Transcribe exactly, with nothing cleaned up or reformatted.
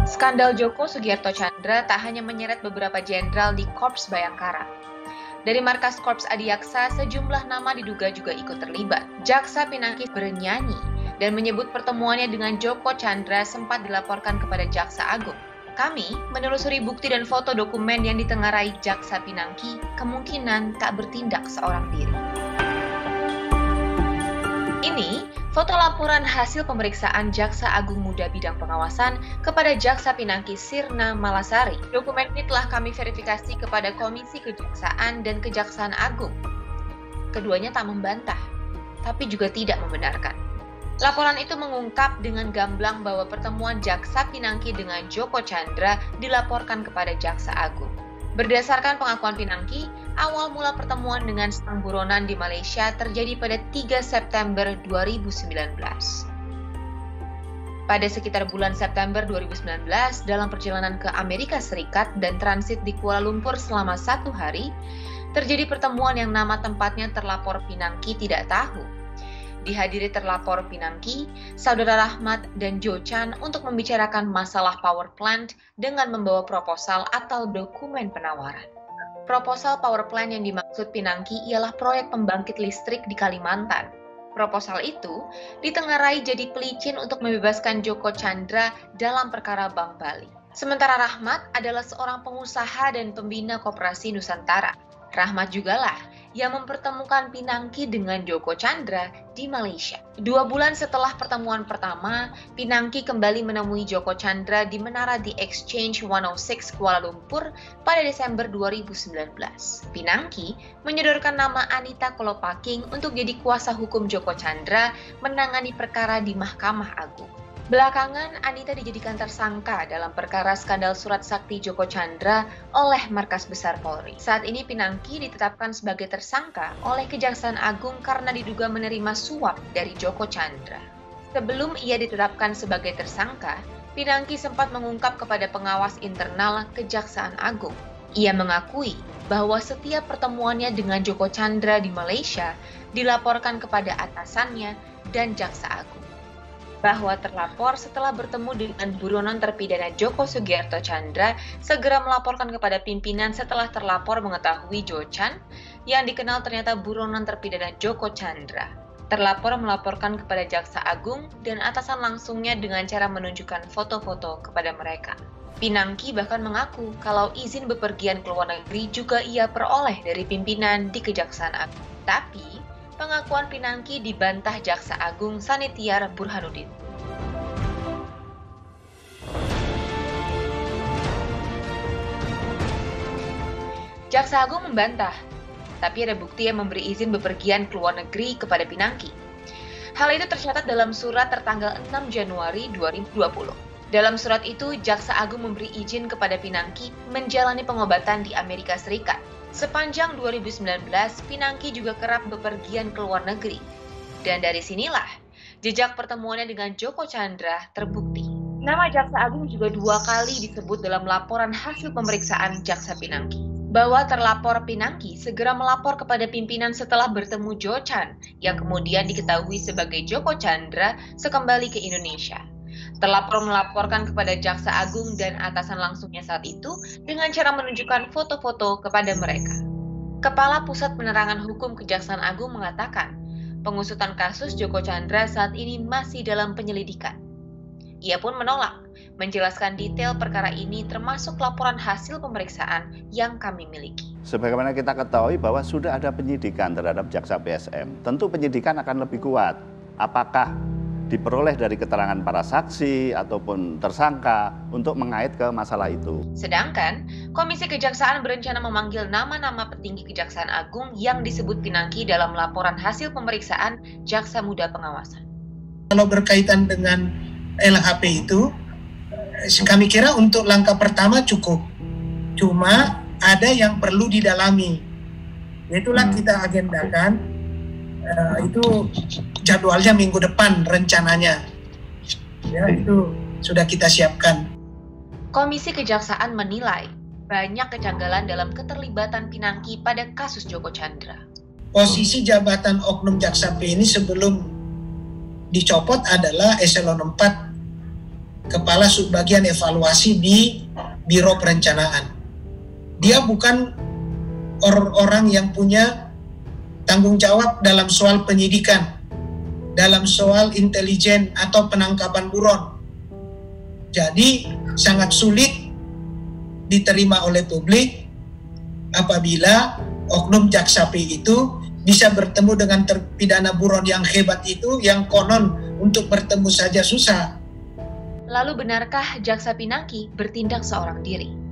Skandal Joko Sugiarto Tjandra tak hanya menyeret beberapa jenderal di Korps Bayangkara. Dari markas Korps Adiaksa, sejumlah nama diduga juga ikut terlibat. Jaksa Pinangki bernyanyi dan menyebut pertemuannya dengan Joko Tjandra sempat dilaporkan kepada Jaksa Agung. Kami menelusuri bukti dan foto dokumen yang ditengarai Jaksa Pinangki, kemungkinan tak bertindak seorang diri. Ini foto laporan hasil pemeriksaan Jaksa Agung Muda Bidang Pengawasan kepada Jaksa Pinangki Sirna Malasari. Dokumen ini telah kami verifikasi kepada Komisi Kejaksaan dan Kejaksaan Agung. Keduanya tak membantah, tapi juga tidak membenarkan. Laporan itu mengungkap dengan gamblang bahwa pertemuan Jaksa Pinangki dengan Joko Tjandra dilaporkan kepada Jaksa Agung. Berdasarkan pengakuan Pinangki, awal mula pertemuan dengan sang buronan di Malaysia terjadi pada tiga September dua ribu sembilan belas. Pada sekitar bulan September dua ribu sembilan belas, dalam perjalanan ke Amerika Serikat dan transit di Kuala Lumpur selama satu hari, terjadi pertemuan yang nama tempatnya terlapor Pinangki tidak tahu. Dihadiri terlapor Pinangki, Saudara Rahmat, dan Jo Chan untuk membicarakan masalah power plant dengan membawa proposal atau dokumen penawaran. Proposal power plant yang dimaksud Pinangki ialah proyek pembangkit listrik di Kalimantan. Proposal itu ditengarai jadi pelicin untuk membebaskan Joko Tjandra dalam perkara Bank Bali. Sementara Rahmat adalah seorang pengusaha dan pembina Koperasi Nusantara. Rahmat jugalah yang mempertemukan Pinangki dengan Joko Tjandra di Malaysia. Dua bulan setelah pertemuan pertama, Pinangki kembali menemui Joko Tjandra di Menara The Exchange seratus enam Kuala Lumpur pada Desember dua ribu sembilan belas. Pinangki menyodorkan nama Anita Kolopaking untuk jadi kuasa hukum Joko Tjandra menangani perkara di Mahkamah Agung. Belakangan, Anita dijadikan tersangka dalam perkara skandal surat sakti Joko Tjandra oleh Markas Besar Polri. Saat ini Pinangki ditetapkan sebagai tersangka oleh Kejaksaan Agung karena diduga menerima suap dari Joko Tjandra. Sebelum ia ditetapkan sebagai tersangka, Pinangki sempat mengungkap kepada pengawas internal Kejaksaan Agung. Ia mengakui bahwa setiap pertemuannya dengan Joko Tjandra di Malaysia dilaporkan kepada atasannya dan Jaksa Agung. Bahwa terlapor setelah bertemu dengan buronan terpidana Joko Sugiarto Tjandra segera melaporkan kepada pimpinan setelah terlapor mengetahui Jo Chan yang dikenal ternyata buronan terpidana Joko Tjandra. Terlapor melaporkan kepada Jaksa Agung dan atasan langsungnya dengan cara menunjukkan foto-foto kepada mereka. Pinangki bahkan mengaku kalau izin bepergian ke luar negeri juga ia peroleh dari pimpinan di Kejaksaan Agung. Tapi pengakuan Pinangki dibantah Jaksa Agung Sanitiar Burhanuddin. Jaksa Agung membantah, tapi ada bukti yang memberi izin bepergian ke luar negeri kepada Pinangki. Hal itu tercatat dalam surat tertanggal enam Januari dua ribu dua puluh. Dalam surat itu, Jaksa Agung memberi izin kepada Pinangki menjalani pengobatan di Amerika Serikat. Sepanjang dua ribu sembilan belas, Pinangki juga kerap bepergian ke luar negeri. Dan dari sinilah, jejak pertemuannya dengan Joko Tjandra terbukti. Nama Jaksa Agung juga dua kali disebut dalam laporan hasil pemeriksaan Jaksa Pinangki. Bahwa terlapor Pinangki segera melapor kepada pimpinan setelah bertemu Jo Chan, yang kemudian diketahui sebagai Joko Tjandra sekembali ke Indonesia. Terlapor melaporkan kepada Jaksa Agung dan atasan langsungnya saat itu dengan cara menunjukkan foto-foto kepada mereka. Kepala Pusat Penerangan Hukum Kejaksaan Agung mengatakan, pengusutan kasus Joko Tjandra saat ini masih dalam penyelidikan. Ia pun menolak menjelaskan detail perkara ini termasuk laporan hasil pemeriksaan yang kami miliki. Sebagaimana kita ketahui bahwa sudah ada penyidikan terhadap Jaksa P S M, tentu penyidikan akan lebih kuat. Apakah diperoleh dari keterangan para saksi ataupun tersangka untuk mengait ke masalah itu. Sedangkan, Komisi Kejaksaan berencana memanggil nama-nama petinggi Kejaksaan Agung yang disebut Pinangki dalam laporan hasil pemeriksaan Jaksa Muda Pengawasan. Kalau berkaitan dengan L H P itu, kami kira untuk langkah pertama cukup. Cuma ada yang perlu didalami. Itulah hmm. kita agendakan. Uh, itu jadwalnya minggu depan rencananya. Ya, itu sudah kita siapkan. Komisi Kejaksaan menilai banyak kejanggalan dalam keterlibatan Pinangki pada kasus Joko Tjandra. Posisi jabatan oknum Jaksa P ini sebelum dicopot adalah eselon empat Kepala Subbagian Evaluasi di Biro Perencanaan. Dia bukan orang yang punya tanggung jawab dalam soal penyidikan, dalam soal intelijen atau penangkapan buron. Jadi sangat sulit diterima oleh publik apabila oknum Jaksa P itu bisa bertemu dengan terpidana buron yang hebat itu, yang konon untuk bertemu saja susah. Lalu benarkah Jaksa Pinangki bertindak seorang diri?